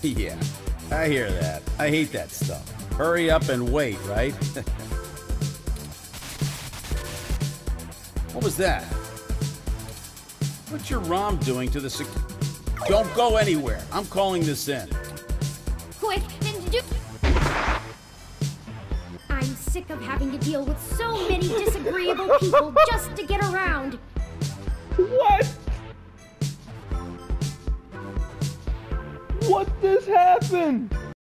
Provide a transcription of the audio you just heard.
Yeah, I hear that. I hate that stuff. Hurry up and wait, right? What was that? What's your ROM doing to the Don't go anywhere. I'm calling this in. Quick, I'm sick of having to deal with so many disagreeable people just to get around. What? What just happened?